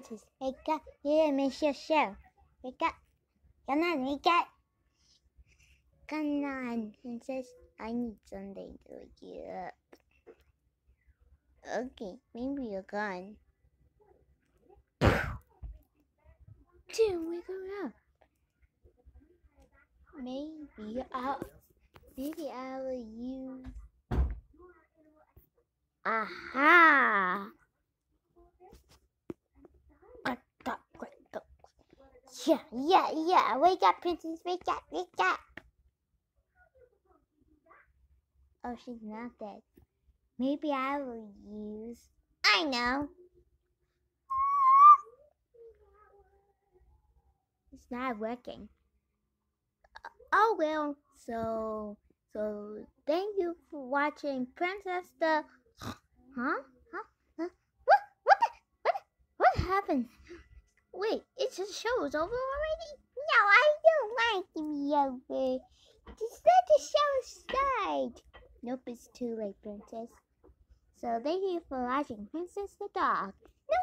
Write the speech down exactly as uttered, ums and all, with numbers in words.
Princess, wake up. You didn't miss your show. Wake up. Come on, wake up. Come on, Princess. I need something to wake you up. Okay, maybe you're gone. Tim, wake her up. Maybe I'll, maybe I will use... Aha! Yeah, yeah, yeah. Wake up, Princess. Wake up, wake up. Oh, she's not dead. Maybe I will use... I know. It's not working. Oh, well. So, so thank you for watching Princess the... Huh? Huh? Huh? What? What the... What? What happened? Wait, it's the show's over already? No, I don't like to be over. Just let the show start. Nope, it's too late, Princess. So thank you for watching Princess the Dog. No